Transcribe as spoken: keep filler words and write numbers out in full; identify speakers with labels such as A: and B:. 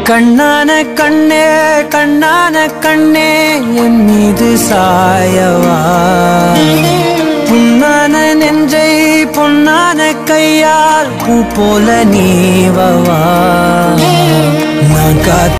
A: கண்ணான கண்ணே கண்ணான கண்ணே என் மீது சாயவா, புண்ணான நெஞ்சை பொன்னான கையால் பூ போல நீவவா. நான்